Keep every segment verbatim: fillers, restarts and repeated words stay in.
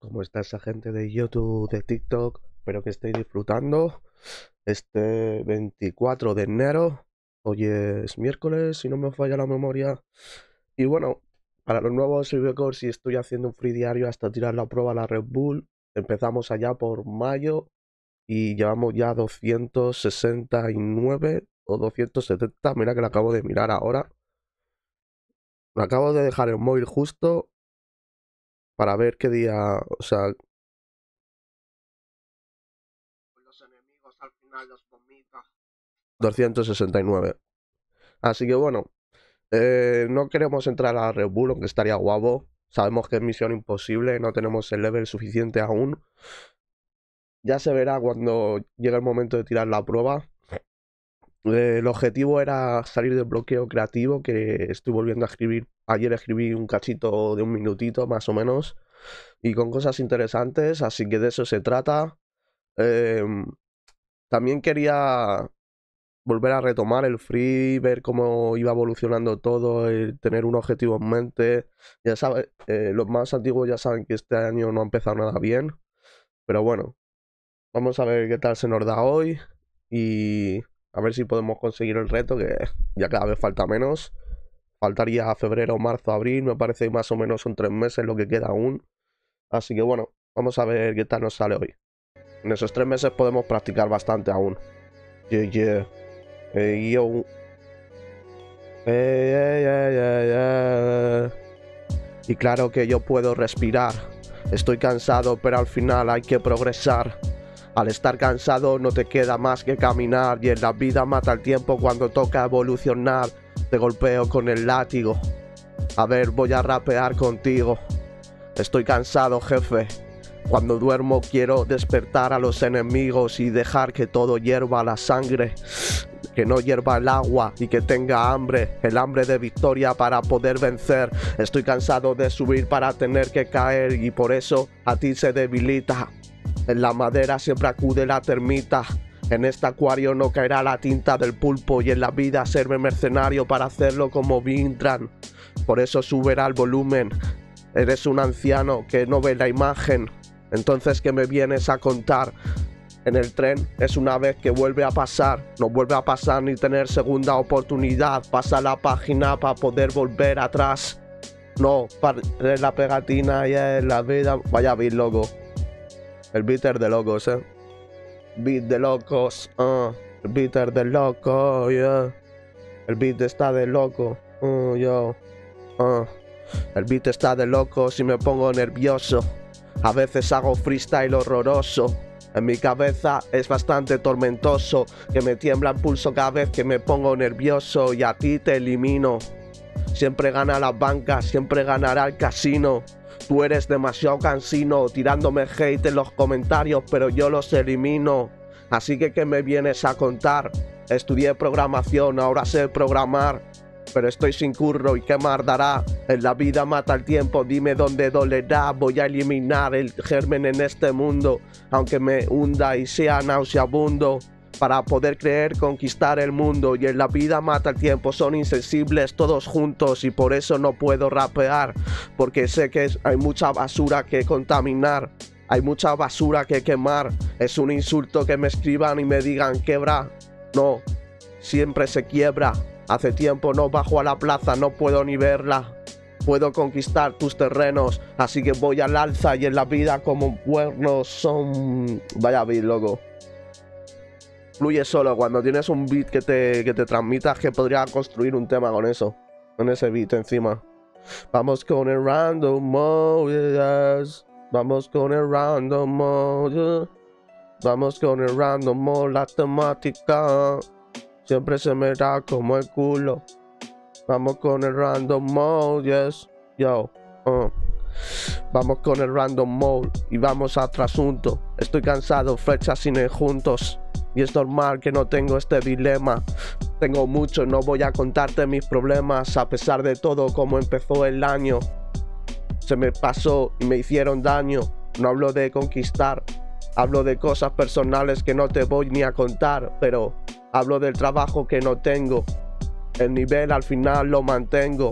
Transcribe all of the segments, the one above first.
¿Cómo está esa gente de YouTube, de TikTok? Espero que estéis disfrutando este veinticuatro de enero. Hoy es miércoles, si no me falla la memoria. Y bueno, para los nuevos Silvercore, si estoy haciendo un free diario hasta tirar la prueba a la Red Bull. Empezamos allá por mayo y llevamos ya doscientos sesenta y nueve o doscientos setenta. Mira que lo acabo de mirar ahora. Me acabo de dejar el móvil justo para ver qué día, o sea, los enemigos al final los vomita. doscientos sesenta y nueve. Así que bueno, eh, no queremos entrar a la Red Bull, aunque estaría guapo. Sabemos que es misión imposible, no tenemos el level suficiente aún. Ya se verá cuando llegue el momento de tirar la prueba. Eh, el objetivo era salir del bloqueo creativo, que estoy volviendo a escribir. Ayer escribí un cachito de un minutito más o menos, y con cosas interesantes, así que de eso se trata. Eh, también quería volver a retomar el free, ver cómo iba evolucionando todo, el tener un objetivo en mente. Ya sabes, eh, los más antiguos ya saben que este año no ha empezado nada bien, pero bueno, vamos a ver qué tal se nos da hoy y a ver si podemos conseguir el reto, que ya cada vez falta menos. Faltaría febrero, marzo, abril, me parece que más o menos son tres meses lo que queda aún. Así que bueno, vamos a ver qué tal nos sale hoy. En esos tres meses podemos practicar bastante aún. Yeah, yeah. Hey, yo. Hey, hey, hey, hey, hey. Y claro que yo puedo respirar. Estoy cansado, pero al final hay que progresar. Al estar cansado no te queda más que caminar. Y en la vida mata el tiempo cuando toca evolucionar. Te golpeo con el látigo. A ver, voy a rapear contigo. Estoy cansado, jefe. Cuando duermo quiero despertar a los enemigos y dejar que todo hierva la sangre. Que no hierva el agua y que tenga hambre, el hambre de victoria para poder vencer. Estoy cansado de subir para tener que caer y por eso a ti se debilita. En la madera siempre acude la termita. En este acuario no caerá la tinta del pulpo y en la vida serme mercenario para hacerlo como Vintran. Por eso subirá el volumen. Eres un anciano que no ve la imagen. Entonces, ¿qué me vienes a contar? En el tren es una vez que vuelve a pasar. No vuelve a pasar ni tener segunda oportunidad. Pasa la página para poder volver atrás. No, para la pegatina ya en la vida. Vaya beat, loco. El beater de locos, eh. Beat de locos, uh. El beater de loco, yeah. El beat está de loco, uh, yo. Uh. El beat está de loco si me pongo nervioso. A veces hago freestyle horroroso. En mi cabeza es bastante tormentoso, que me tiembla el pulso cada vez que me pongo nervioso y a ti te elimino. Siempre gana la banca, siempre ganará el casino. Tú eres demasiado cansino, tirándome hate en los comentarios, pero yo los elimino. Así que ¿qué me vienes a contar? Estudié programación, ahora sé programar. Pero estoy sin curro y qué más dará. En la vida mata el tiempo, dime dónde dolerá. Voy a eliminar el germen en este mundo, aunque me hunda y sea nauseabundo. Para poder creer conquistar el mundo. Y en la vida mata el tiempo, son insensibles todos juntos. Y por eso no puedo rapear, porque sé que hay mucha basura que contaminar. Hay mucha basura que quemar. Es un insulto que me escriban y me digan quebra. No, siempre se quiebra. Hace tiempo no bajo a la plaza, no puedo ni verla. Puedo conquistar tus terrenos, así que voy al alza y en la vida como cuernos son... Vaya beat, loco. Fluye solo, cuando tienes un beat que te, que te transmitas, que podría construir un tema con eso. Con ese beat encima. Vamos con el random mode, yes. Vamos con el random mode, yeah. Vamos con el random mode, la temática siempre se me da como el culo. Vamos con el random mode, yes, yo, uh. Vamos con el random mode y vamos a otro asunto. Estoy cansado, flechas sin ir juntos. Y es normal que no tengo este dilema. Tengo mucho, no voy a contarte mis problemas. A pesar de todo, como empezó el año, se me pasó y me hicieron daño. No hablo de conquistar, hablo de cosas personales que no te voy ni a contar. Pero hablo del trabajo que no tengo. El nivel al final lo mantengo.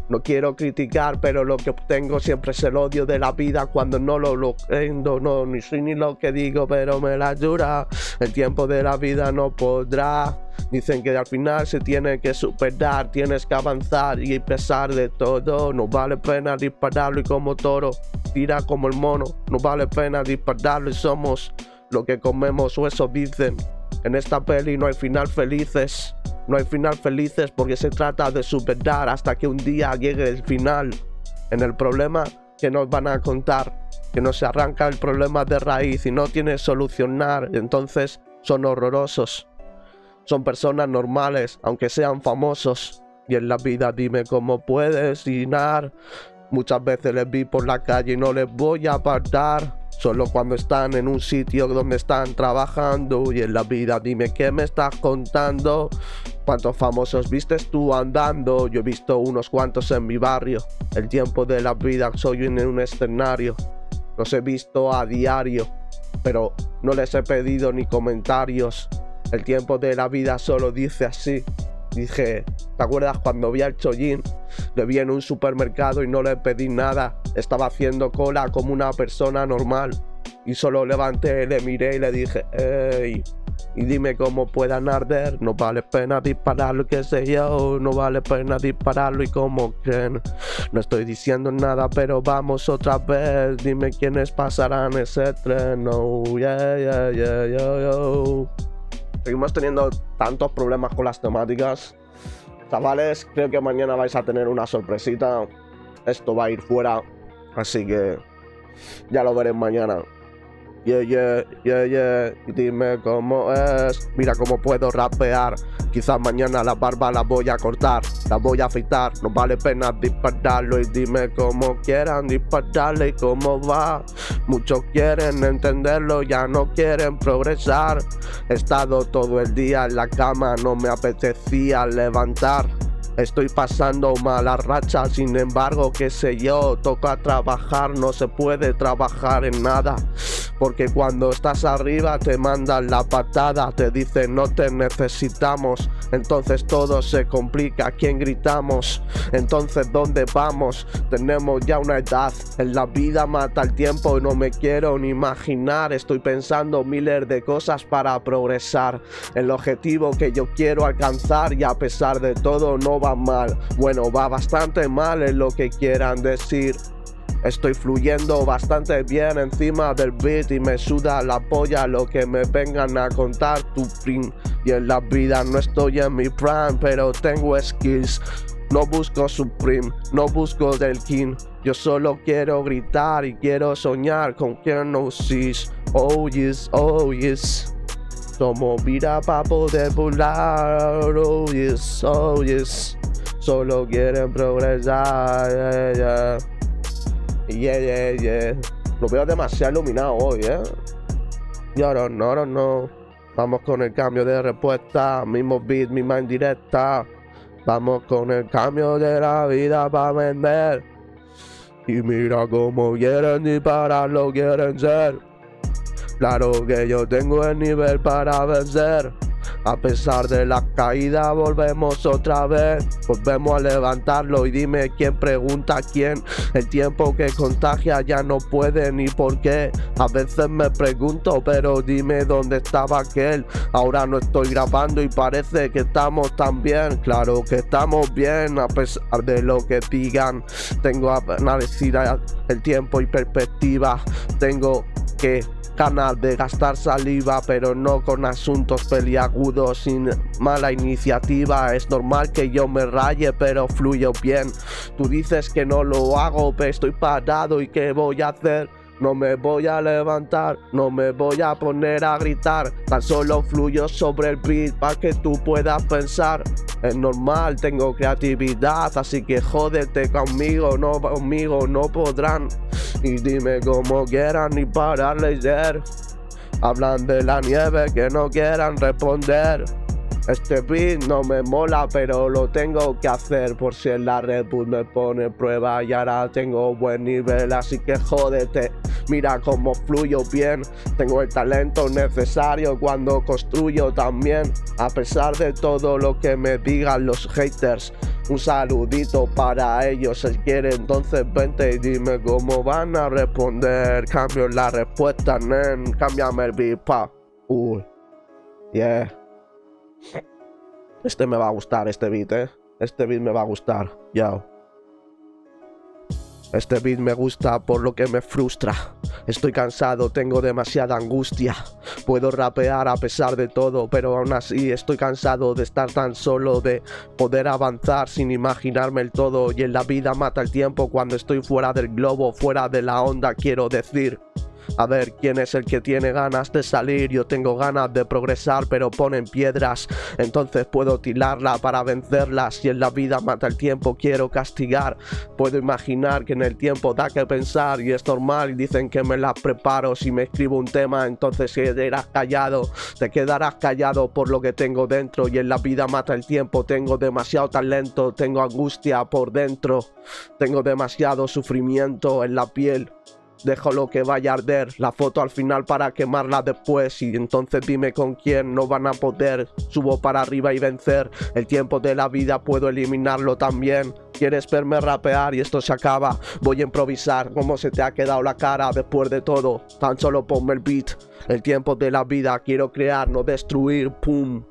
No quiero criticar, pero lo que obtengo siempre es el odio de la vida cuando no lo logro. No, ni soy ni lo que digo, pero me la dura. El tiempo de la vida no podrá. Dicen que al final se tiene que superar, tienes que avanzar y a pesar de todo, no vale pena dispararlo y como toro, tira como el mono. No vale pena dispararlo y somos lo que comemos o eso dicen. En esta peli no hay final felices. No hay final felices porque se trata de superar hasta que un día llegue el final. En el problema que nos van a contar, que no se arranca el problema de raíz y no tiene solucionar, entonces son horrorosos. Son personas normales, aunque sean famosos. Y en la vida dime cómo puedes llenar. Muchas veces les vi por la calle y no les voy a apartar. Solo cuando están en un sitio donde están trabajando. Y en la vida dime qué me estás contando. ¿Cuántos famosos vistes tú andando? Yo he visto unos cuantos en mi barrio. El tiempo de la vida soy en un escenario. Los he visto a diario, pero no les he pedido ni comentarios. El tiempo de la vida solo dice así. Dije, ¿te acuerdas cuando vi al Chollín? Le vi en un supermercado y no le pedí nada. Estaba haciendo cola como una persona normal. Y solo levanté, le miré y le dije, ey, y dime cómo puedan arder. No vale pena dispararlo, qué sé yo. No vale pena dispararlo y cómo creen. No estoy diciendo nada, pero vamos otra vez. Dime quiénes pasarán ese tren. Oh, yeah, yeah, yeah, yeah, yo. Seguimos teniendo tantos problemas con las temáticas. Chavales, creo que mañana vais a tener una sorpresita. Esto va a ir fuera, así que ya lo veréis mañana. Yeah, yeah, yeah, yeah. Y dime cómo es. Mira cómo puedo rapear. Quizás mañana la barba la voy a cortar, la voy a afeitar. No vale pena dispararlo y dime cómo quieran dispararle y cómo va. Muchos quieren entenderlo, ya no quieren progresar. He estado todo el día en la cama, no me apetecía levantar. Estoy pasando malas rachas, sin embargo, qué sé yo, toca trabajar, no se puede trabajar en nada. Porque cuando estás arriba te mandan la patada, te dicen no te necesitamos. Entonces todo se complica, ¿a quién gritamos? Entonces ¿dónde vamos? Tenemos ya una edad, en la vida mata el tiempo y no me quiero ni imaginar. Estoy pensando miles de cosas para progresar. El objetivo que yo quiero alcanzar y a pesar de todo no va mal. Bueno, va bastante mal en lo que quieran decir. Estoy fluyendo bastante bien encima del beat y me suda la polla lo que me vengan a contar tu print. Y en la vida no estoy en mi prime, pero tengo skills. No busco Supreme, no busco del King. Yo solo quiero gritar y quiero soñar con quien no sees. Oh yes, oh yes. Somos vida para poder volar. Oh yes, oh yes. Solo quieren progresar. Yeah, yeah. Yeah, yeah, yeah. Lo veo demasiado iluminado hoy, eh. Y ahora no, ahora no. Vamos con el cambio de respuesta. Mismo beat, misma indirecta. Vamos con el cambio de la vida para vender. Y mira cómo quieren dispararlo, quieren ser. Claro que yo tengo el nivel para vencer. A pesar de la caída volvemos otra vez. Volvemos a levantarlo y dime quién pregunta a quién. El tiempo que contagia ya no puede ni por qué. A veces me pregunto, pero dime dónde estaba aquel. Ahora no estoy grabando y parece que estamos tan bien. Claro que estamos bien a pesar de lo que digan. Tengo analizada el tiempo y perspectiva. Tengo que ganas de gastar saliva, pero no con asuntos peliagudos, sin mala iniciativa. Es normal que yo me raye, pero fluyo bien. Tú dices que no lo hago, pero estoy parado y ¿qué voy a hacer? No me voy a levantar, no me voy a poner a gritar. Tan solo fluyo sobre el beat para que tú puedas pensar. Es normal, tengo creatividad, así que jódete conmigo, no conmigo no podrán. Y dime cómo quieran y para leer. Hablan de la nieve que no quieran responder. Este beat no me mola, pero lo tengo que hacer por si en la Red Bull me pone prueba. Y ahora tengo buen nivel, así que jódete. Mira cómo fluyo bien. Tengo el talento necesario cuando construyo también. A pesar de todo lo que me digan los haters. Un saludito para ellos, si quiere entonces vente y dime cómo van a responder. Cambio la respuesta, nen, cámbiame el beat, pa. Uy, yeah. Este me va a gustar, este beat, eh. Este beat me va a gustar, yo. Este beat me gusta por lo que me frustra. Estoy cansado, tengo demasiada angustia. Puedo rapear a pesar de todo, pero aún así estoy cansado de estar tan solo, de poder avanzar sin imaginarme el todo. Y en la vida mata el tiempo cuando estoy fuera del globo, fuera de la onda, quiero decir. A ver, ¿quién es el que tiene ganas de salir? Yo tengo ganas de progresar, pero ponen piedras. Entonces puedo tirarla para vencerlas. Y en la vida mata el tiempo, quiero castigar. Puedo imaginar que en el tiempo da que pensar. Y es normal, y dicen que me las preparo. Si me escribo un tema, entonces quedarás callado. Te quedarás callado por lo que tengo dentro. Y en la vida mata el tiempo, tengo demasiado talento. Tengo angustia por dentro. Tengo demasiado sufrimiento en la piel. Dejo lo que vaya a arder, la foto al final para quemarla después. Y entonces dime con quién no van a poder. Subo para arriba y vencer. El tiempo de la vida puedo eliminarlo también. ¿Quieres verme rapear y esto se acaba? Voy a improvisar. ¿Cómo se te ha quedado la cara después de todo? Tan solo ponme el beat. El tiempo de la vida quiero crear, no destruir. Pum.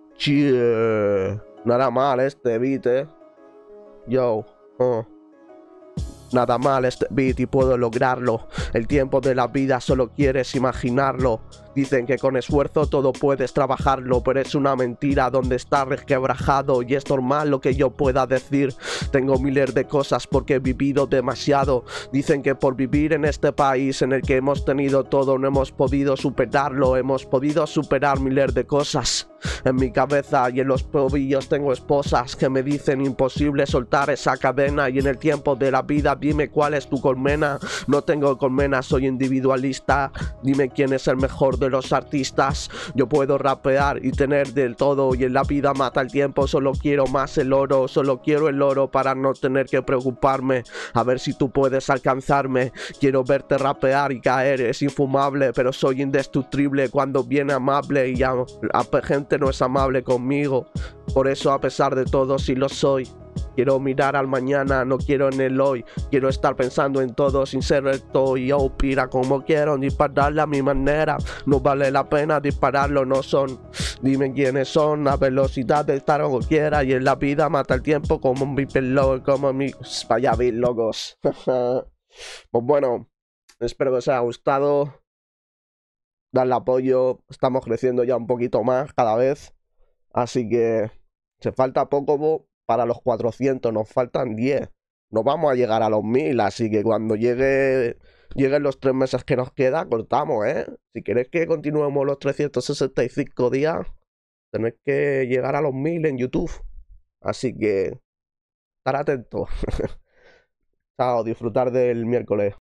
Yeah. Nada mal este beat, eh. Yo. Uh. Nada mal este beat y puedo lograrlo. El tiempo de la vida solo quieres imaginarlo. Dicen que con esfuerzo todo puedes trabajarlo, pero es una mentira donde está resquebrajado. Y es normal lo que yo pueda decir. Tengo miles de cosas porque he vivido demasiado. Dicen que por vivir en este país en el que hemos tenido todo no hemos podido superarlo. Hemos podido superar miles de cosas. En mi cabeza y en los tobillos tengo esposas que me dicen imposible soltar esa cadena. Y en el tiempo de la vida dime cuál es tu colmena. No tengo colmena, soy individualista. Dime quién es el mejor de los artistas. Yo puedo rapear y tener del todo. Y en la vida mata el tiempo, solo quiero más el oro. Solo quiero el oro para no tener que preocuparme. A ver si tú puedes alcanzarme. Quiero verte rapear y caer, es infumable. Pero soy indestructible cuando viene amable. Y a, a gente no es amable conmigo. Por eso a pesar de todo sí lo soy. Quiero mirar al mañana, no quiero en el hoy. Quiero estar pensando en todo sin ser recto. Y yo pira como quiero, dispararle a mi manera. No vale la pena dispararlo, no son. Dime quiénes son, a velocidad de estar como quiera. Y en la vida mata el tiempo como un bipelog, como mi... Vaya bien, locos. Pues bueno, espero que os haya gustado. Darle apoyo, estamos creciendo ya un poquito más cada vez. Así que se falta poco para los cuatrocientos, nos faltan diez. No vamos a llegar a los mil, así que cuando llegue lleguen los tres meses que nos queda, cortamos, ¿eh? Si queréis que continuemos los trescientos sesenta y cinco días, tenéis que llegar a los mil en YouTube. Así que estar atentos. Chao, disfrutar del miércoles.